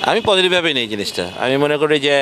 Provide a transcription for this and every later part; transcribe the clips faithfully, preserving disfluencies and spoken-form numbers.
আমি পজিটিভভাবেই নেই জিনিসটা। আমি মনে করি যে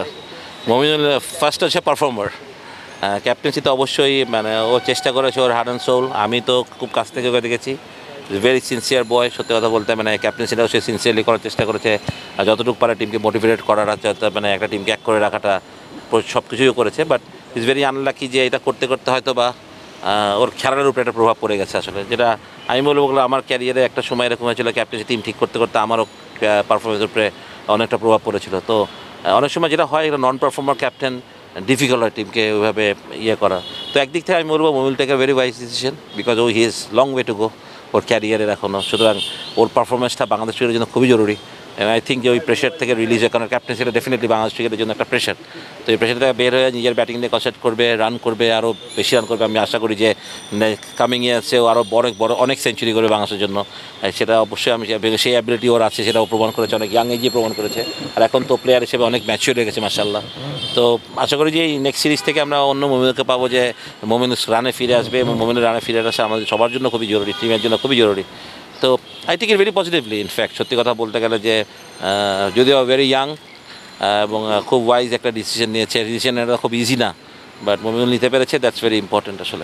মমিনুল ফার্স্ট হচ্ছে পারফর্মার, ক্যাপ্টেন্সি তো অবশ্যই মানে ও চেষ্টা করেছে ওর হার্ট অ্যান্ড সোল। আমি তো খুব কাছ থেকে ওকে দেখেছি, ভেরি সিনসিয়ার বয়। সত্যি কথা বলতে মানে ক্যাপ্টেন্সিটাও সে সিনসিয়ারলি করার চেষ্টা করেছে, আর যতটুকু পারে টিমকে মোটিভেট করার মানে একটা টিমকে এক করে রাখাটা সব কিছুই করেছে। বাট ইজ ভেরি আনলাকি যে এটা করতে করতে হয়তো বা ওর খেলার উপরে একটা প্রভাব পড়ে গেছে আসলে, যেটা আমি বলবো আমার ক্যারিয়ারে একটা সময় এরকম হয়েছিল ক্যাপ্টেন্সি টিম ঠিক করতে করতে আমারও পারফরমেন্সের উপরে অনেকটা প্রভাব পড়েছিল। তো অনেক সময় যেটা হয় একটা নন পারফর্মার ক্যাপ্টেন ডিফিকাল্ট হয় টিমকে ওইভাবে ইয়ে করা। তো একদিক থেকে আমি বলবো Mominul take a very wise decision, because ও he is long way to go ওর ক্যারিয়ারের এখনও। সুতরাং ওর পারফরমেন্সটা বাংলাদেশ ক্রিকেটের জন্য খুবই জরুরি। আই থিঙ্ক যে ওই প্রেশার থেকে রিলিজ হয়, কারণ ক্যাপ্টেন্সিটা ডেফিনেটলি বাংলাদেশ ক্রিকেটের জন্য একটা প্রেশার। তো এই প্রেশার থেকে বের হয়ে নিজের ব্যাটিং নিয়ে কনসেন্ট্রেট করবে, রান করবে, আরও বেশি রান করবে। আমি আশা করি যে কামিং ইয়ার্সেও আরও বড় বড় অনেক সেঞ্চুরি করবে বাংলাদেশের জন্য। সেটা অবশ্যই আমি সেই অ্যাবিলিটি ওর আছে, সেটাও প্রমাণ করেছে, অনেক ইয়াং এজে প্রমাণ করেছে। আর এখন তো প্লেয়ার হিসেবে অনেক ম্যাচিওর হয়ে গেছে মাশাআল্লাহ। তো আশা করি যে এই নেক্সট সিরিজ থেকে আমরা অন্য মমিনুলকে পাবো, যে মমিনুল রানে ফিরে আসবে, এবং মমিনুল রানে ফিরে আসা আমাদের সবার জন্য খুবই জরুরি, টিমের জন্য খুবই জরুরি। তো I think it very positively. In fact সত্যি কথা বলতে গেলে যে যদিও ভেরি ইয়াং এবং খুব ওয়াইজ একটা ডিসিশন নিয়েছে, ডিসিশন নেওয়া খুব ইজি না, বাট মমিনুল নিতে পেরেছে, দ্যাটস ভেরি ইম্পর্টেন্ট আসলে।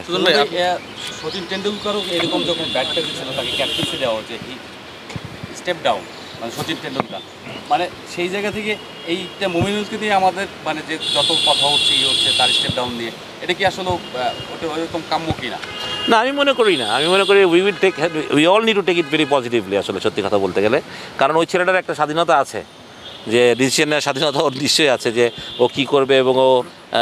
সচিন টেন্ডুলকারও এরকম যখন ব্যাটটা দিচ্ছিল তাকে ক্যাপ্টেন্সি দেওয়া হচ্ছে, স্টেপ ডাউন মানে সচিন টেন্ডুলকার, মানে সেই জায়গা থেকে এইটা মমিনুলকে দিয়ে আমাদের মানে যে যত কথা হচ্ছে ইয়ে হচ্ছে তার স্টেপ ডাউন দিয়ে, এটা কি আসলে ওটা ওইরকম কাম্য কি না? না, আমি মনে করি না। আমি মনে করি we will take we all need to take it very positively আসলে, সত্যি কথা বলতে গেলে। কারণ ওই ছেলেটার একটা স্বাধীনতা আছে, যে ডিসিশন নেওয়ার স্বাধীনতা ওর নিশ্চয়ই আছে, যে ও কী করবে। এবং ও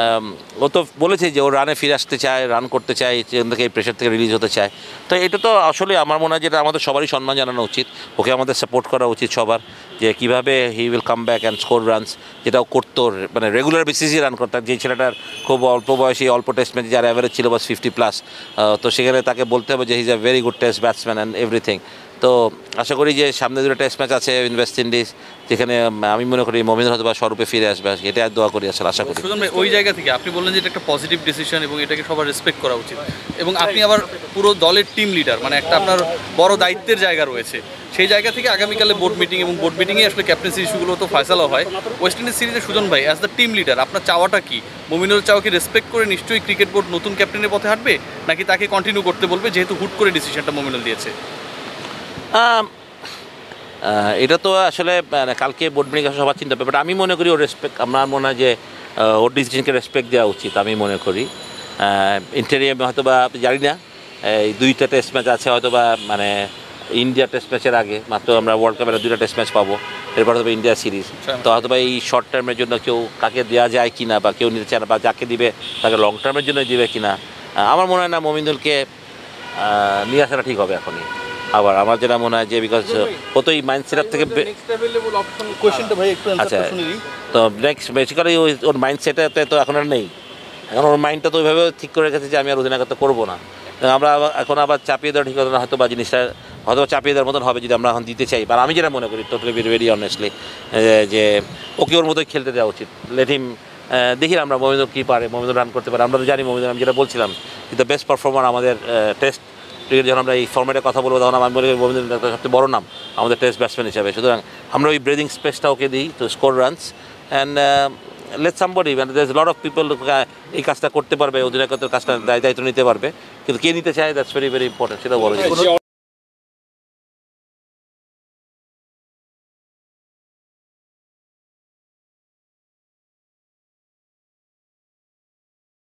ও তো বলেছে যে ও রানে ফিরে আসতে চায়, রান করতে চায়, সেখান থেকে এই প্রেশার থেকে রিলিজ হতে চায়। তো এটা তো আসলে আমার মনে হয় যেটা আমাদের সবারই সম্মান জানানো উচিত, ওকে আমাদের সাপোর্ট করা উচিত সবার, যে কীভাবে he will come back and score runs, যেটাও করতো মানে রেগুলার বেসিসই রান করতাম। যে ছেলেটার খুব অল্প বয়সী অল্প টেস্ট ম্যাচে যার অ্যাভারেজ ছিল বাস ফিফটি প্লাস, তো সেখানে তাকে বলতে হবে যে he is a very good test batsman and everything. তো আশা করি যে সামনে দুটো টেস্ট ম্যাচ আছে ওয়েস্ট ইন্ডিজ, যেখানে আমি মনে করি মমিনুল হয়তো বা স্বরূপে ফিরে আসবে, এটা দোয়া করি আসলে, আশা করি। সুজন ভাই, ওই জায়গা থেকে আপনি বললেন যে এটা একটা পজিটিভ ডিসিশন এবং এটাকে সবার রেসপেক্ট করা উচিত, এবং আপনি আবার পুরো দলের টিম লিডার, মানে একটা আপনার বড় দায়িত্বের জায়গা রয়েছে। সেই জায়গা থেকে আগামীকালে বোর্ড মিটিং এবং বোর্ড মিটিংয়ে আসলে ক্যাপ্টেন্সি ইস্যুগুলো তো ফয়সালা হয়। ওয়েস্ট ইন্ডিজ সিরিজে সুজন ভাই অ্যাজ দ্য টিম লিডার আপনার চাওয়াটা কি? মমিনুল চাওয়াকে রেসপেক্ট করে নিশ্চয়ই ক্রিকেট বোর্ড নতুন ক্যাপ্টেনের পথে হাঁটবে, নাকি তাকে কন্টিনিউ করতে বলবে, যেহেতু হুট করে ডিসিশনটা মমিনুল দিয়েছে? এটা তো আসলে কালকে বোর্ড মিটিং সবার চিন্তা হবে, বাট আমি মনে করি ওর রেসপেক্ট, আমার মনে হয় যে ওর ডিসিশনকে রেসপেক্ট দেওয়া উচিত, আমি মনে করি। ইন্টারিয়ামে হয়তো বা জানি না, এই দুইটা টেস্ট ম্যাচ আছে হয়তো বা, মানে ইন্ডিয়া টেস্ট ম্যাচের আগে মাত্র আমরা ওয়ার্ল্ড কাপের দুইটা টেস্ট ম্যাচ পাবো, এরপর হয়তো ইন্ডিয়া সিরিজ। তো হয়তো বা এই শর্ট টার্মের জন্য কেউ কাকে দেওয়া যায় কি না, বা কেউ নিতে চায় না, বা যাকে দিবে তাকে লং টার্মের জন্য দিবে কি না, আমার মনে হয় না মমিনুলকে নিয়ে আসাটা ঠিক হবে এখনই। আবার আমার যেটা মনে হয় যে বিকজ ও তো এই মাইন্ডসেট থেকে, আচ্ছা, তো নেক্সট বেসিক্যালি ওর মাইন্ডসেটে তো এখন আর নেই, এখন ওর মাইন্ডটা তো ওইভাবে ঠিক করে রেখেছে যে আমি আর অধিনায়কত্ব করবো না। আমরা এখন আবার চাপিয়ে দেওয়া ঠিক হতো না, হয়তো বা জিনিসটা হয়তো চাপিয়ে দেওয়ার মতন হবে যদি আমরা এখন দিতে চাই। বা আমি যেটা মনে করি টোটালি ভেরি অনেস্টলি, যে ওকে ওর মতোই খেলতে দেওয়া উচিত, লেট হিম। দেখি আমরা মমিনুল কী পারে, মমিনুল রান করতে পারে, আমরা তো জানি মমিনুল, আমি যেটা বলছিলাম, কিন্তু বেস্ট পারফর্মার আমাদের টেস্ট ক্রিকেট, যখন আমরা এই ফর্মেটে কথা বলবো তখন আমি বলি মমিনুল সবচেয়ে বড় নাম আমাদের টেস্ট ব্যাটসম্যান হিসাবে। সুতরাং আমরা ওই ব্রিদিং স্পেসটা ওকে দিই to score runs, and let somebody, মানে there is lot of people এই কাজটা করতে পারবে, অধিনায়কত্বের কাজটা দায়িত্ব নিতে পারবে, কিন্তু কে নিতে চায় দ্যাটস ভেরি ভেরি ইম্পর্টেন্ট, সেটা বড়।